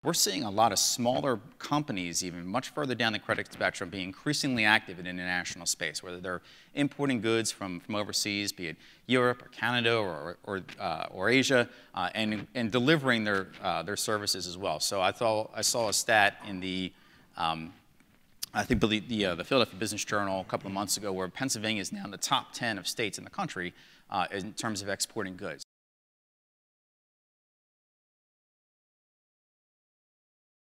we're seeing a lot of smaller companies, even much further down the credit spectrum, be increasingly active in international space, whether they're importing goods from overseas, be it Europe or Canada or Asia, and delivering their services as well. So I saw a stat in the I think the Philadelphia Business Journal a couple of months ago, where Pennsylvania is now in the top 10 of states in the country in terms of exporting goods.